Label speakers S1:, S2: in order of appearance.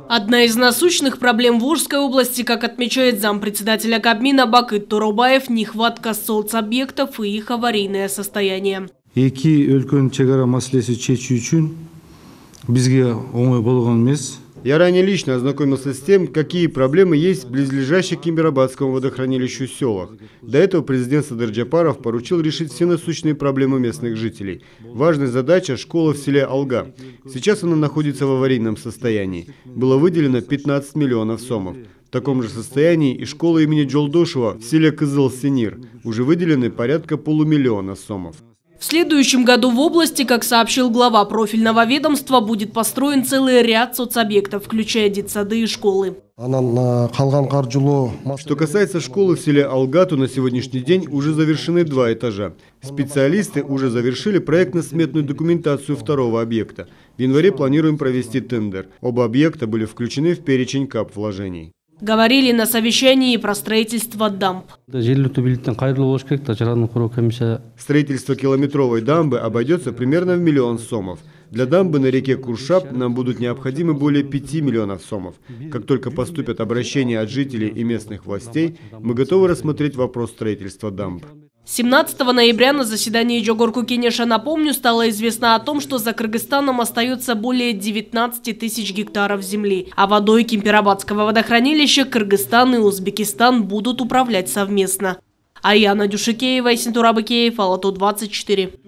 S1: Одна из насущных проблем в Орской области, как отмечает зампредседателя Кабмина Бакыт Торобаев, нехватка соцобъектов и их аварийное состояние.
S2: Эки өлкөнүн чегара маселеси чечүү үчүн бизге оңой болгон эмес.
S3: Я ранее лично ознакомился с тем, какие проблемы есть в близлежащих к Кемпирабадскому водохранилищу селах. До этого президент Садыр Джапаров поручил решить все насущные проблемы местных жителей. Важная задача – школа в селе Алга. Сейчас она находится в аварийном состоянии. Было выделено 15 миллионов сомов. В таком же состоянии и школа имени Джолдошева в селе Кызыл-Сенир. Уже выделены порядка полумиллиона сомов.
S1: В следующем году в области, как сообщил глава профильного ведомства, будет построен целый ряд соцобъектов, включая детсады и школы.
S3: Что касается школы в селе Алга, то на сегодняшний день уже завершены 2 этажа. Специалисты уже завершили проектно-сметную документацию второго объекта. В январе планируем провести тендер. Оба объекта были включены в перечень КАП вложений.
S1: Говорили на совещании про строительство дамб.
S3: Строительство километровой дамбы обойдется примерно в 1 миллион сомов. Для дамбы на реке Куршап нам будут необходимы более 5 миллионов сомов. Как только поступят обращения от жителей и местных властей, мы готовы рассмотреть вопрос строительства дамб.
S1: 17 ноября на заседании Джогорку Кенеша, напомню, стало известно о том, что за Кыргызстаном остается более 19 тысяч гектаров земли. А водой Кемпирабадского водохранилища Кыргызстан и Узбекистан будут управлять совместно. Аяна Дюшикеева и Синтура Бакеев, Алату 24.